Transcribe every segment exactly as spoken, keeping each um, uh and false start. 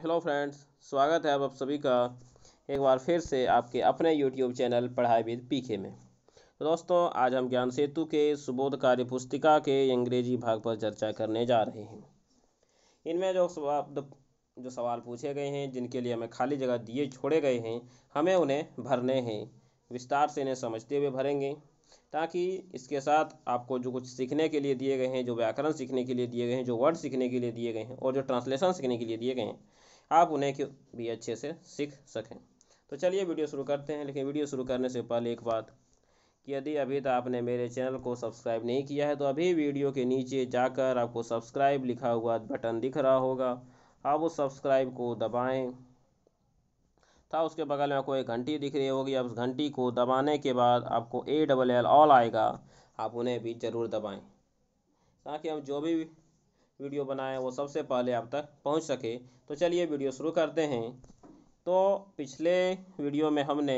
Hello friends, स्वागत है आप सभी का एक बार फिर से आपके अपने यूट्यूब चैनल पढ़ाई विद पीके में। तो दोस्तों, आज हम ज्ञान सेतु के सुबोध कार्य पुस्तिका के अंग्रेजी भाग पर चर्चा करने जा रहे हैं। इनमें जो सवाल जो सवाल पूछे गए हैं, जिनके लिए हमें खाली जगह दिए छोड़े गए हैं, हमें उन्हें भरने हैं। विस्तार से इन्हें समझते हुए भरेंगे, ताकि इसके साथ आपको जो कुछ सीखने के लिए दिए गए हैं, जो व्याकरण सीखने के लिए दिए गए हैं, जो वर्ड सीखने के लिए दिए गए हैं और जो ट्रांसलेशन सीखने के लिए दिए गए हैं, आप उन्हें भी अच्छे से सीख सकें। तो चलिए वीडियो शुरू करते हैं। लेकिन वीडियो शुरू करने से पहले एक बात कि यदि अभी तक आपने मेरे चैनल को सब्सक्राइब नहीं किया है, तो अभी वीडियो के नीचे जाकर आपको सब्सक्राइब लिखा हुआ बटन दिख रहा होगा, आप उस सब्सक्राइब को दबाएं। था उसके बगल में आपको एक घंटी दिख रही होगी, आप उस घंटी को दबाने के बाद आपको ए डबल एल ऑल आएगा, आप उन्हें भी ज़रूर दबाएं, ताकि हम जो भी वीडियो बनाएं वो सबसे पहले आप तक पहुंच सके। तो चलिए वीडियो शुरू करते हैं। तो पिछले वीडियो में हमने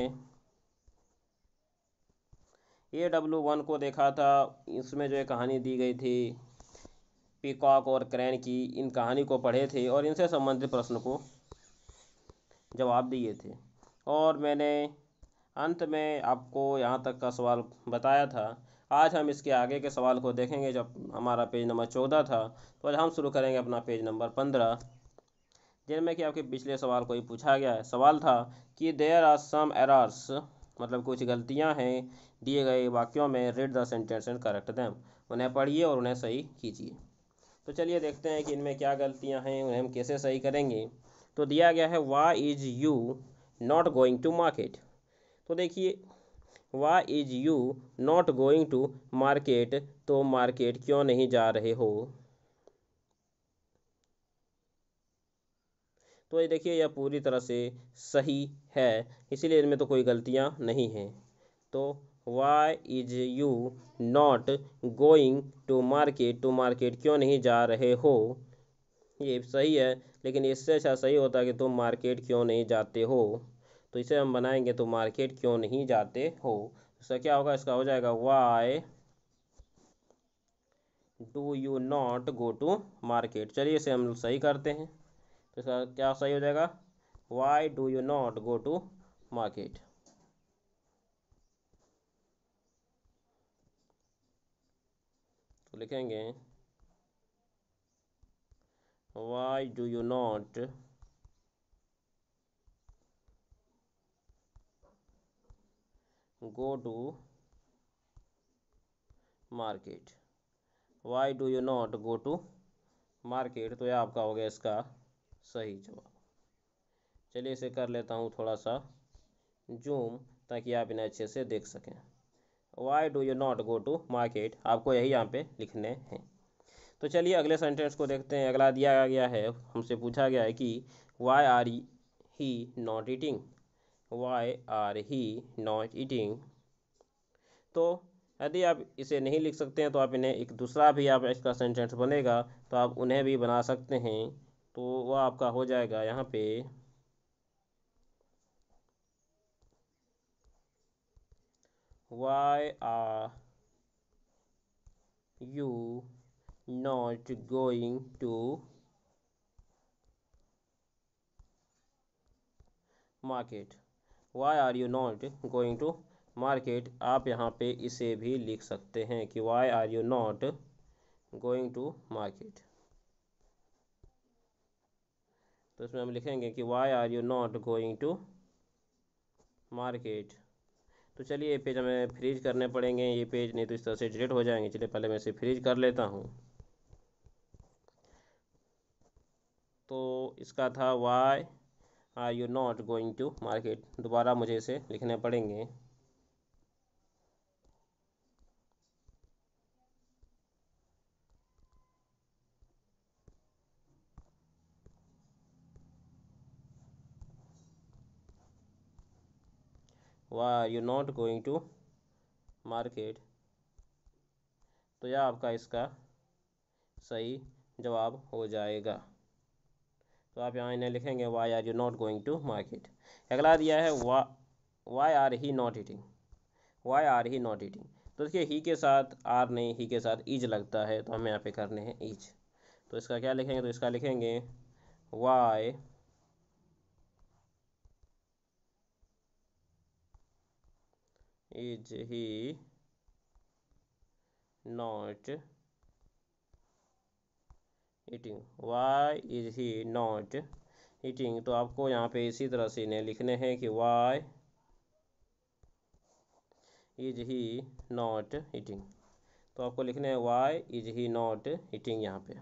ए डब्ल्यू वन को देखा था। इसमें जो एक कहानी दी गई थी पीकॉक और क्रैन की, इन कहानी को पढ़े थे और इनसे संबंधित प्रश्न को जवाब दिए थे। और मैंने अंत में आपको यहाँ तक का सवाल बताया था। आज हम इसके आगे के सवाल को देखेंगे। जब हमारा पेज नंबर चौदह था, तो आज हम शुरू करेंगे अपना पेज नंबर पंद्रह, जिनमें कि आपके पिछले सवाल को ही पूछा गया है। सवाल था कि देयर आर सम एरर्स, मतलब कुछ गलतियां हैं दिए गए वाक्यों में। Read the sentence and correct them, उन्हें पढ़िए और उन्हें सही कीजिए। तो चलिए देखते हैं कि इनमें क्या गलतियां हैं, उन्हें हम कैसे सही करेंगे। तो दिया गया है why is you not going to market. तो देखिए, why is you not going to market, तो मार्केट क्यों नहीं जा रहे हो। तो ये देखिए, यह पूरी तरह से सही है, इसीलिए इनमें तो कोई गलतियां नहीं हैं। तो why is you not going to market, to market क्यों नहीं जा रहे हो, ये सही है। लेकिन इससे अच्छा सही होता है कि तुम मार्केट क्यों नहीं जाते हो। तो इसे हम बनाएंगे तो मार्केट क्यों नहीं जाते हो। इसका क्या होगा, इसका हो जाएगा why do you not go to market. चलिए इसे हम सही करते हैं। तो इसका क्या सही हो जाएगा, why do you not go to market. तो लिखेंगे why do you not go to market. Why do you not go to market, तो यह आपका हो गया इसका सही जवाब। चलिए इसे कर लेता हूँ थोड़ा सा जूम, ताकि आप इन्हें अच्छे से देख सकें। Why do you not go to market, आपको यही यहाँ पे लिखने हैं। तो चलिए अगले सेंटेंस को देखते हैं। अगला दिया गया है, हमसे पूछा गया है कि why are he not eating. Why are he not eating. तो यदि आप इसे नहीं लिख सकते हैं, तो आप इन्हें एक दूसरा भी आप इसका सेंटेंस बनेगा, तो आप उन्हें भी बना सकते हैं। तो वह आपका हो जाएगा यहाँ पे why are you not going to market. Why are you not going to market, आप यहाँ पे इसे भी लिख सकते हैं कि why are you not going to market. तो इसमें हम लिखेंगे कि why are you not going to market. तो चलिए ये पेज हमें फ्रीज करने पड़ेंगे, ये पेज नहीं तो इस तरह से डिलीट हो जाएंगे। चलिए पहले मैं इसे फ्रीज कर लेता हूँ। तो इसका था why are you not going to market, दोबारा मुझे इसे लिखने पड़ेंगे। Why are you not going to market, तो यह आपका इसका सही जवाब हो जाएगा। तो आप यहाँ इन्हें लिखेंगे why are you not going to market. अगला दिया है वा why are he not eating. Why are he not eating, तो देखिए ही के साथ आर नहीं, ही के साथ ईज लगता है, तो हमें यहाँ पे करने हैं ईज। तो इसका क्या लिखेंगे, तो इसका लिखेंगे why is he not eating, why is he not eating. तो आपको यहाँ पे इसी तरह से इन्हें लिखने हैं कि why is he not eating. तो आपको लिखने हैं why is he not eating. यहाँ पे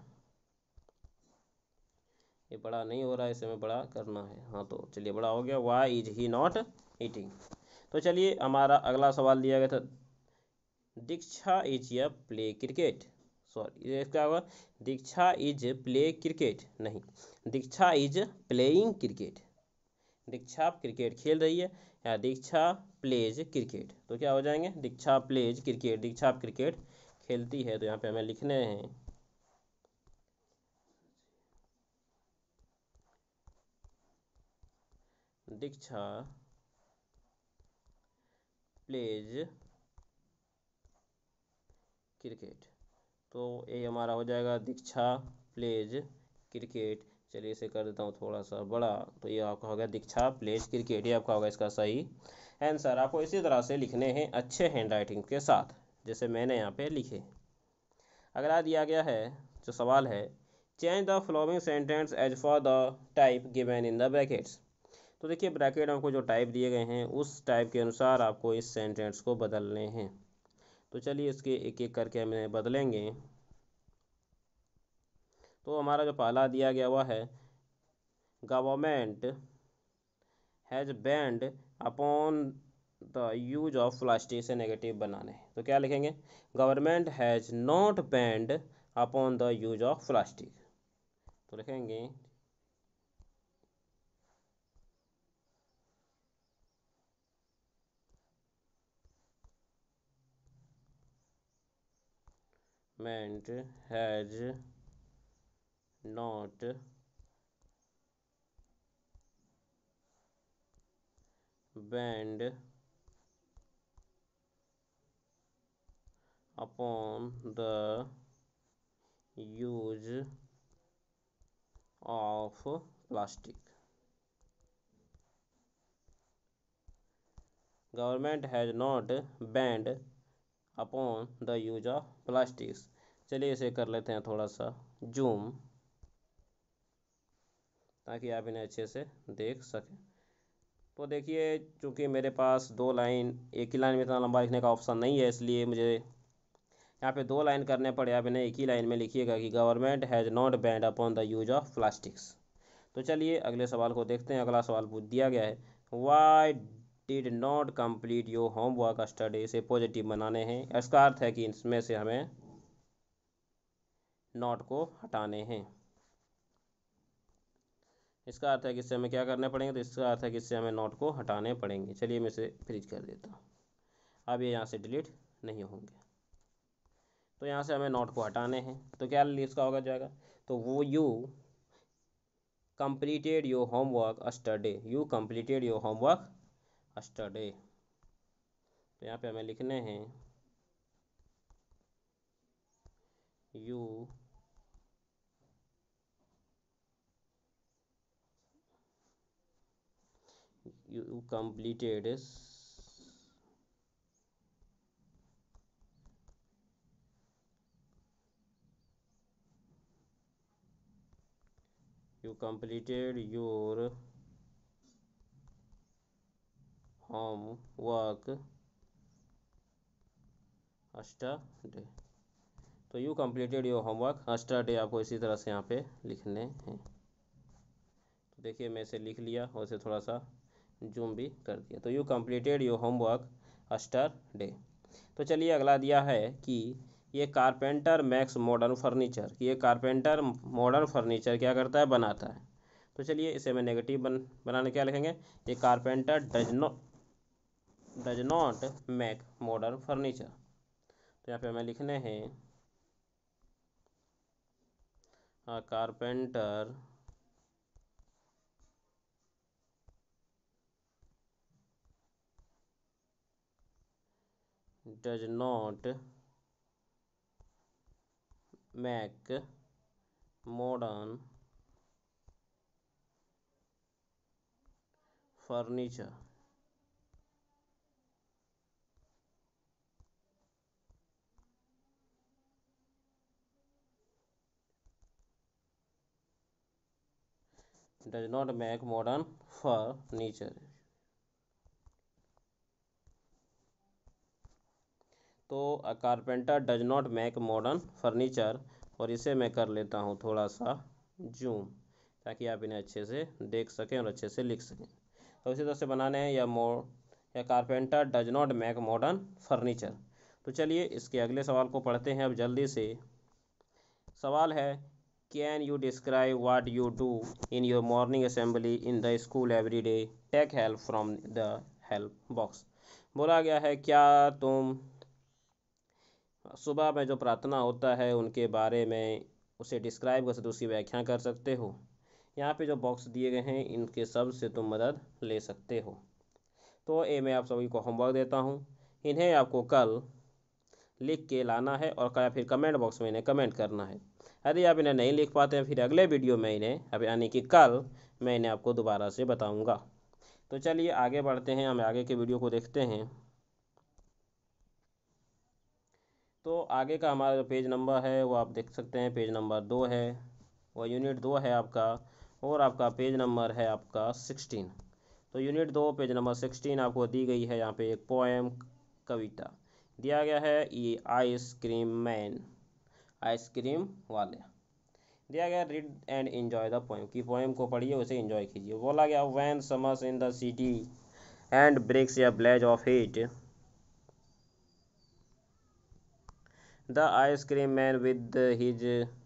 ये बड़ा नहीं हो रहा है, इसे हमें बड़ा करना है। हाँ तो चलिए बड़ा हो गया, why is he not eating. तो चलिए हमारा अगला सवाल दिया गया था, दीक्षा इज या प्ले क्रिकेट। सॉरी ये क्या होगा, दीक्षा इज प्ले क्रिकेट नहीं, Diksha is playing cricket. Diksha cricket खेल रही है या दीक्षा प्लेज क्रिकेट। तो क्या हो जाएंगे, Diksha plays cricket, Diksha cricket खेलती है। तो यहाँ पे हमें लिखने हैं दीक्षा प्लेज क्रिकेट। तो ये हमारा हो जाएगा दीक्षा प्लेज क्रिकेट। चलिए इसे कर देता हूँ थोड़ा सा बड़ा। तो ये आपका होगा दीक्षा प्लेज क्रिकेट, ये आपका होगा इसका सही आंसर। आपको इसी तरह से लिखने हैं अच्छे हैंड राइटिंग के साथ, जैसे मैंने यहाँ पे लिखे। अगला दिया गया है जो सवाल है, change the following sentence as for the type given in the brackets. तो देखिए ब्रैकेट में आपको जो टाइप दिए गए हैं उस टाइप के अनुसार आपको इस सेंटेंस को बदलने हैं। तो चलिए इसके एक एक करके हमें बदलेंगे। तो हमारा जो पहला दिया गया हुआ है, government has banned upon the use of plastic, से नेगेटिव बनाने हैं। तो क्या लिखेंगे, government has not banned upon the use of plastic. तो लिखेंगे meant has not banned upon the use of plastic. Government has not banned upon the use of plastics. चलिए इसे कर लेते हैं थोड़ा सा जूम, ताकि आप इन्हें अच्छे से देख सकें। तो देखिए चूँकि मेरे पास दो लाइन, एक ही लाइन में इतना लंबा लिखने का ऑप्शन नहीं है, इसलिए मुझे यहाँ पे दो लाइन करने पड़े। आप इन्हें एक ही लाइन में लिखिएगा कि government has not banned upon the use of plastics. तो चलिए अगले सवाल को देखते हैं। अगला सवाल पूछ दिया गया है, why did not complete your homework study, से पॉजिटिव बनाने हैं। इसका अर्थ है कि इसमें से हमें नॉट को हटाने हैं। इसका अर्थ है कि इससे हमें क्या करने पड़ेंगे, तो इसका अर्थ है कि इससे हमें नोट को हटाने पड़ेंगे। चलिए मैं इसे फ्रीज कर देता हूँ, अब ये यहाँ से डिलीट नहीं होंगे। तो यहाँ से हमें नोट को हटाने हैं। तो क्या इसका होगा जाएगा, तो वो you completed your homework yesterday, you completed your homework yesterday. तो यहाँ पे हमें लिखने हैं you you completed you completed your homework yesterday। तो you completed your homework yesterday आपको इसी तरह से यहाँ पे लिखने हैं। तो देखिए मैं इसे लिख लिया और इसे थोड़ा सा जूम भी कर दिया। तो you completed your homework yesterday। तो चलिए अगला दिया है कि ये कारपेंटर मैक्स मॉडर्न फर्नीचर, कि ये कारपेंटर मॉडर्न फर्नीचर क्या करता है, बनाता है। तो चलिए इसे मैं नेगेटिव बन बनाने क्या लिखेंगे, ये carpenter does not does not make modern furniture. तो यहाँ पे हमें लिखने हैं a carpenter does not make modern furniture। Does not make modern furniture. तो a carpenter does not make modern furniture, और इसे मैं कर लेता हूँ थोड़ा सा जूम, ताकि आप इन्हें अच्छे से देख सकें और अच्छे से लिख सकें। तो इसी तरह से बनाने हैं या मोर या carpenter does not make modern furniture. तो चलिए इसके अगले सवाल को पढ़ते हैं अब जल्दी से। सवाल है, can you describe what you do in your morning assembly in the school every day, take help from the help box. बोला गया है, क्या तुम सुबह में जो प्रार्थना होता है उनके बारे में उसे डिस्क्राइब कर सकते, उसकी व्याख्या कर सकते हो। यहाँ पे जो बॉक्स दिए गए हैं इनके सब से तुम मदद ले सकते हो। तो ए मैं आप सभी को होमवर्क देता हूँ, इन्हें आपको कल लिख के लाना है और क्या फिर कमेंट बॉक्स में इन्हें कमेंट करना है। यदि आप इन्हें नहीं लिख पाते हैं फिर अगले वीडियो में इन्हें, अब यानी कि कल, मैं इन्हें आपको दोबारा से बताऊँगा। तो चलिए आगे बढ़ते हैं, हम आगे के वीडियो को देखते हैं। तो आगे का हमारा जो पेज नंबर है वो आप देख सकते हैं, पेज नंबर दो है, वो यूनिट दो है आपका, और आपका पेज नंबर है आपका सिक्सटीन। तो यूनिट दो पेज नंबर सिक्सटीन आपको दी गई है। यहाँ पे एक पोएम, कविता दिया गया है, ये आइसक्रीम मैन, आइसक्रीम वाले दिया गया। Read and enjoy the poem, की पोएम को पढ़िए उसे एंजॉय कीजिए। बोला गया, when summers in the city and breaks a blaze of heat, the ice cream man with his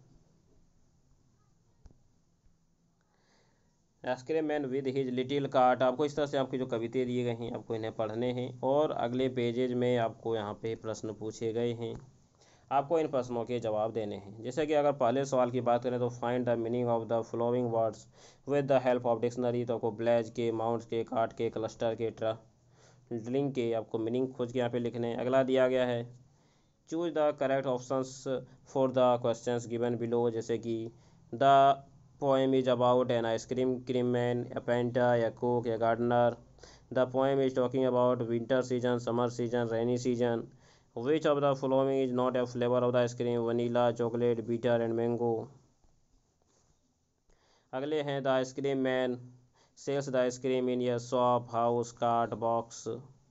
ice cream man with his little cart. आपको इस तरह से आपकी जो कविताएं दिए गए हैं आपको इन्हें पढ़ने हैं, और अगले पेजेज में आपको यहाँ पे प्रश्न पूछे गए हैं, आपको इन प्रश्नों के जवाब देने हैं। जैसे कि अगर पहले सवाल की बात करें तो find the meaning of the following words with the help of dictionary. तो आपको ब्लेज के, माउंट के, कार्ट के, क्लस्टर के, ट्रलिंग के आपको मीनिंग खोज के यहाँ पे लिखने हैं। अगला दिया गया है, choose the correct options for the questions given below. जैसे कि the poem is about an ice cream cream man, या पेंटर, या कुक, या gardener. The poem is talking about winter season, summer season, rainy season. Which of the following is not a flavour of the ice cream, vanilla, chocolate, bitter and mango. अगले हैं, the ice cream man sells the ice cream in your shop, house, cart, box.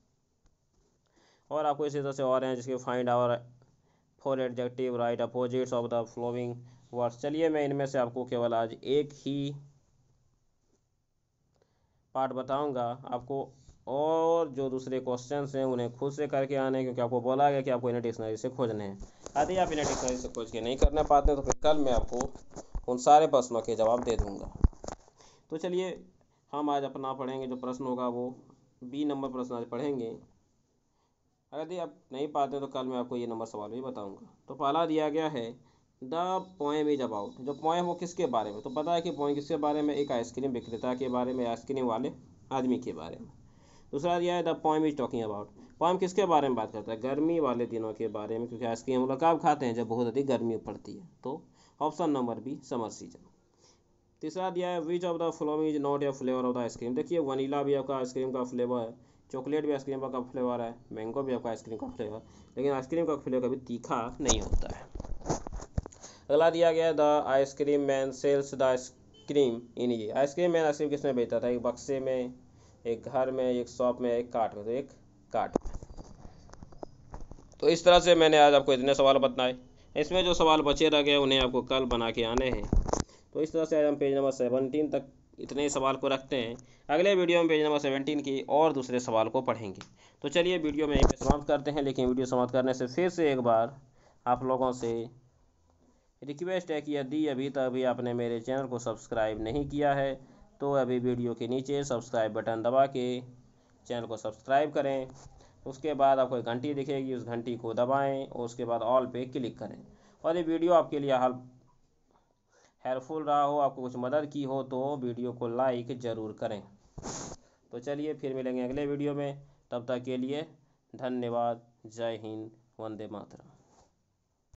और आपको इसी तरह से और हैं, जिसके find our four adjective, write opposites of the following words. चलिए मैं इनमें से आपको केवल आज एक ही पार्ट बताऊंगा आपको, और जो दूसरे क्वेश्चंस हैं उन्हें खुद से करके आने हैं, क्योंकि आपको बोला गया कि आपको इन्हें डिक्शनरी से खोजने हैं। यदि आप इन्हें डिक्शनरी से खोज के नहीं करने पाते तो फिर कल मैं आपको उन सारे प्रश्नों के जवाब दे दूँगा। तो चलिए हम आज अपना पढ़ेंगे, जो प्रश्न होगा वो बी नंबर प्रश्न आज पढ़ेंगे। यदि आप नहीं पाते तो कल मैं आपको ये नंबर सवाल भी बताऊंगा। तो पहला दिया गया है, द पोएम इज अबाउट। जो पोएम वो किसके बारे में, तो पता है कि पोएम किसके बारे में, एक आइसक्रीम विक्रेता के बारे में, आइसक्रीम वाले आदमी के बारे में। दूसरा दिया है, the poem is talking about. Poem किसके बारे में बात करता है, गर्मी वाले दिनों के बारे में, क्योंकि आइसक्रीम हम लोग कब खाते हैं, जब बहुत अधिक गर्मी पड़ती है। तो option number B, summer season. तीसरा दिया है, which of the following is not a flavour of the ice cream. देखिए वनीला भी आपका आइसक्रीम का फ्लेवर है, चॉकलेट भी आइसक्रीम का फ्लेवर है, मैंगो भी आपका आइसक्रीम का फ्लेवर, लेकिन आइसक्रीम का फ्लेवर कभी तीखा नहीं होता है। अगला दिया गया, the ice cream man sells the ice cream in ये। आइसक्रीम मैन आइसक्रीम किसमें बेचता था, एक बक्से में, एक घर में, एक शॉप में, एक कार्ट में। तो एक कार्ट में। तो इस तरह से मैंने आज आपको इतने सवाल बताए, इसमें जो सवाल बचे रह गए उन्हें आपको कल बना के आने हैं। तो इस तरह से आज हम पेज नंबर सेवनटीन तक इतने ही सवाल को रखते हैं। अगले वीडियो में पेज नंबर सेवनटीन की और दूसरे सवाल को पढ़ेंगे। तो चलिए वीडियो में यहीं पे समाप्त करते हैं, लेकिन वीडियो समाप्त करने से फिर से एक बार आप लोगों से रिक्वेस्ट है कि यदि अभी तक भी आपने मेरे चैनल को सब्सक्राइब नहीं किया है तो अभी वीडियो के नीचे सब्सक्राइब बटन दबा के चैनल को सब्सक्राइब करें। उसके बाद आपको एक घंटी दिखेगी, उस घंटी को दबाएँ और उसके बाद ऑल पे क्लिक करें। और ये वीडियो आपके लिए हेल्प हेल्पफुल रहा हो, आपको कुछ मदद की हो, तो वीडियो को लाइक ज़रूर करें। तो चलिए फिर मिलेंगे अगले वीडियो में, तब तक के लिए धन्यवाद। जय हिंद, वंदे मातरम।